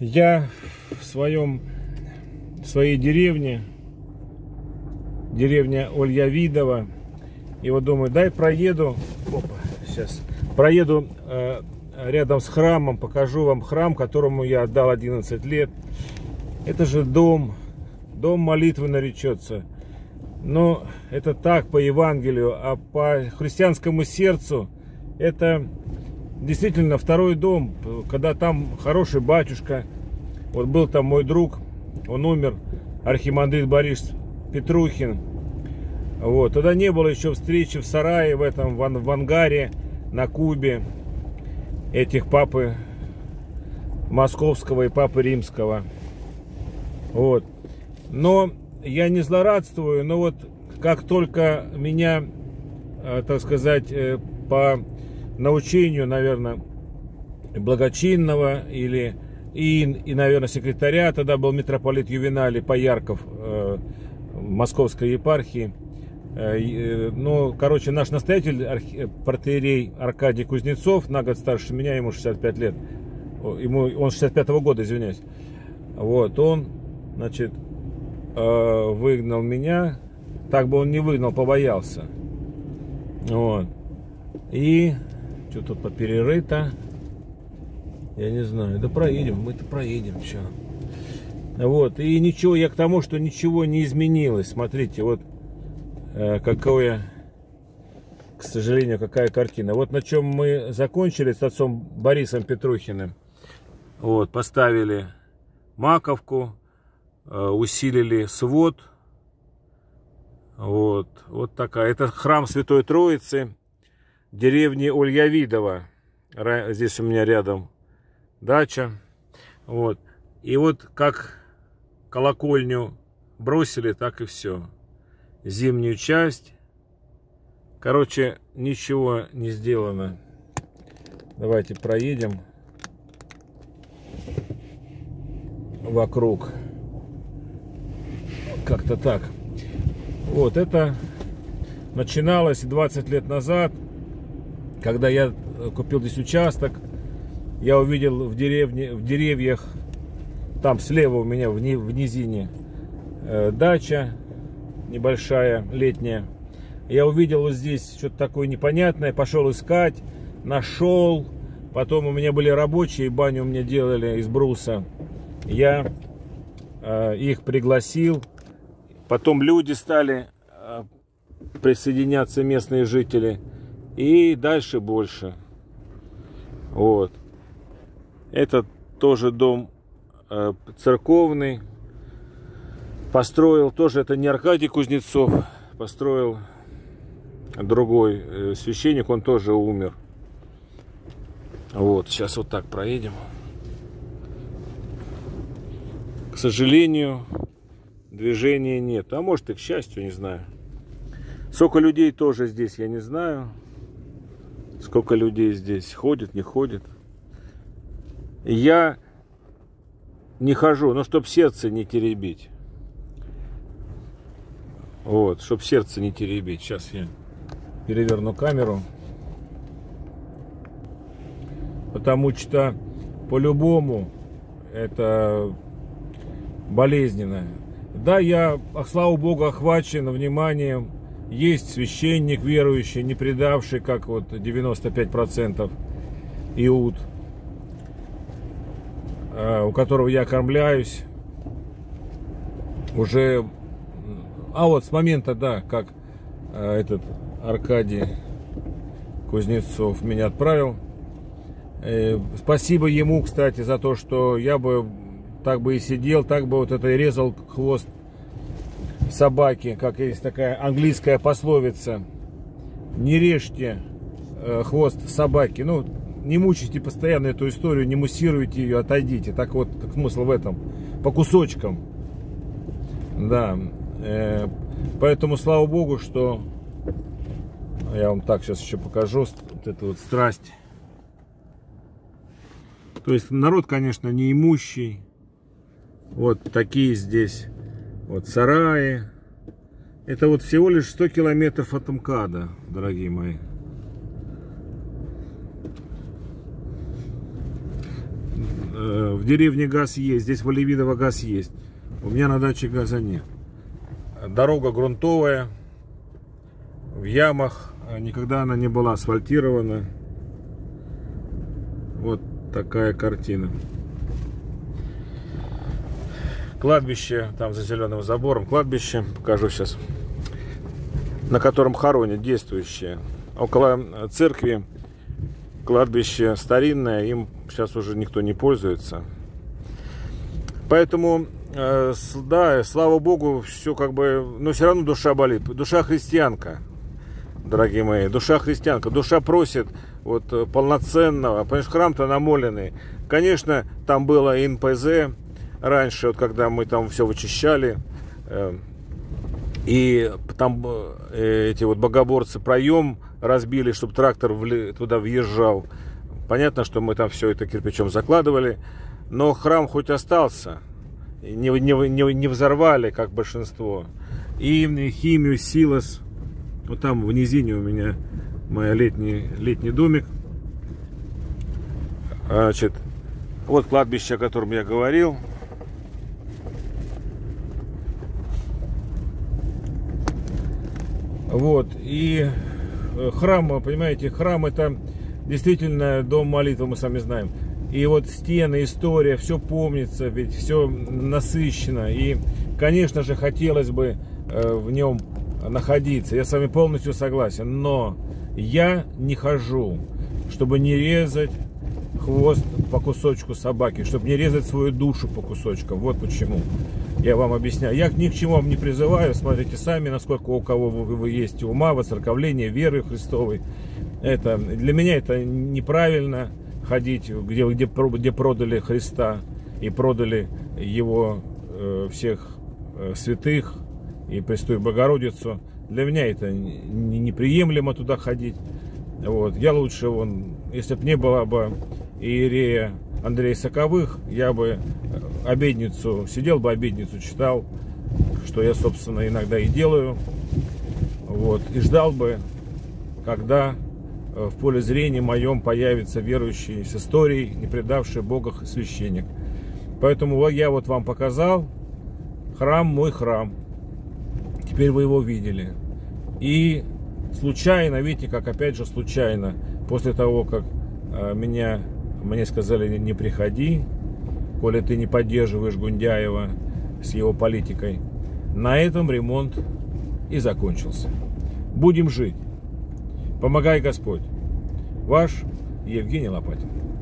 Я в своей деревне, деревня Ольявидово, и вот думаю, дай проеду, проеду рядом с храмом, покажу вам храм, которому я отдал 11 лет. Это же дом молитвы наречется. Но это так по Евангелию, а по христианскому сердцу это действительно второй дом, когда там хороший батюшка. Вот был там мой друг, он умер, архимандрит Борис Петрухин. Вот. Тогда не было еще встречи в сарае, в ангаре на Кубе этих папы Московского и папы Римского. Вот. Но я не злорадствую, но вот как только меня, так сказать, по научению, наверное, благочинного и, наверное, секретаря, тогда был митрополит Ювеналий Поярков Московской епархии. Ну, короче, наш настоятель, протоиерей Аркадий Кузнецов, на год старше меня, ему 65 лет, он 65-го года, извиняюсь. Вот, он, значит, выгнал меня, так бы он не выгнал, побоялся. Вот. И что тут поперерыто, я не знаю, да проедем, мы-то проедем, что. Вот, и ничего, я к тому, что ничего не изменилось, смотрите, вот какое, к сожалению, какая картина. Вот на чем мы закончили с отцом Борисом Петрухиным. Вот, поставили маковку, усилили свод. Вот такая. Это храм Святой Троицы, деревни Ольявидово. Здесь у меня рядом дача. Вот. И вот как колокольню бросили, так и все. Зимнюю часть. Короче, ничего не сделано. Давайте проедем вокруг. Как-то так. Вот это начиналось 20 лет назад, когда я купил здесь участок. Я увидел в деревьях, там слева у меня в низине дача небольшая, летняя. Я увидел вот здесь что-то такое непонятное, пошел искать, нашел. Потом у меня были рабочие, баню у меня делали из бруса. Я их пригласил. Потом люди стали присоединяться, местные жители. И дальше больше. Вот. Это тоже дом церковный. Построил тоже, это не Аркадий Кузнецов, построил другой священник, он тоже умер. Вот, сейчас вот так проедем. К сожалению, движения нет. А может и к счастью, не знаю. Сколько людей тоже здесь, я не знаю. Сколько людей здесь ходит, не ходит. Я не хожу, но чтоб сердце не теребить. Вот, чтоб сердце не теребить. Сейчас я переверну камеру. Потому что по-любому это болезненно. Да, я, слава Богу, охвачен вниманием. Есть священник верующий, не предавший, как вот 95% Иуд, у которого я кормляюсь уже. А вот с момента, да, как этот Аркадий Кузнецов меня отправил. Спасибо ему, кстати, за то, что я бы так бы и сидел, так бы вот это и резал хвост собаки, как есть такая английская пословица: не режьте хвост собаки. Ну, не мучайте постоянно эту историю, не муссируйте ее, отойдите. Так вот, смысл в этом. По кусочкам. Да. Поэтому слава Богу, что я вам так сейчас еще покажу вот эту вот страсть. То есть народ, конечно, неимущий. Вот такие здесь вот сараи. Это вот всего лишь 100 километров от МКАДа, дорогие мои. в деревне газ есть, здесь в Оливидово газ есть. У меня на даче газа нет. Дорога грунтовая, в ямах, никогда она не была асфальтирована. Вот такая картина. Кладбище, там за зеленым забором кладбище, покажу сейчас, на котором хоронят действующие. Около церкви кладбище старинное, им сейчас уже никто не пользуется. Поэтому, да, слава Богу, все как бы, но все равно душа болит. Душа христианка, дорогие мои, душа христианка. Душа просит вот полноценного, понимаешь, храм-то намоленный. Конечно, там было НПЗ раньше, вот когда мы там все вычищали, и там эти вот богоборцы проем разбили, чтобы трактор туда въезжал. Понятно, что мы там все это кирпичом закладывали, но храм хоть остался, не взорвали, как большинство. И химию, силос. Вот там в низине у меня мой летний домик. Значит, вот кладбище, о котором я говорил. Вот, и храм, понимаете, храм — это действительно дом молитвы, мы сами знаем. И вот стены, история, все помнится, ведь все насыщенно. И, конечно же, хотелось бы в нем находиться. Я с вами полностью согласен. Но я не хожу, чтобы не резать хвост по кусочку собаки, чтобы не резать свою душу по кусочкам. Вот почему я вам объясняю. Я ни к чему вам не призываю. Смотрите сами, насколько у кого вы есть ума, воцерковления, веры Христовой. Это, для меня это неправильно ходить, где продали Христа и продали его всех святых и Пресвятую Богородицу. Для меня это неприемлемо туда ходить. Вот. Я лучше, если бы не было бы иерея Андрея Соковых, я бы сидел бы обедницу читал, что я, собственно, иногда и делаю. Вот. И ждал бы, когда в поле зрения моем появится верующий с историей, не предавший Бога священник. Поэтому я вот вам показал храм, мой храм. Теперь вы его видели. И случайно, видите, как опять же случайно, после того, как мне сказали: не приходи, коли ты не поддерживаешь Гундяева с его политикой, на этом ремонт и закончился. Будем жить. Помогай Господь. Ваш Евгений Лопатин.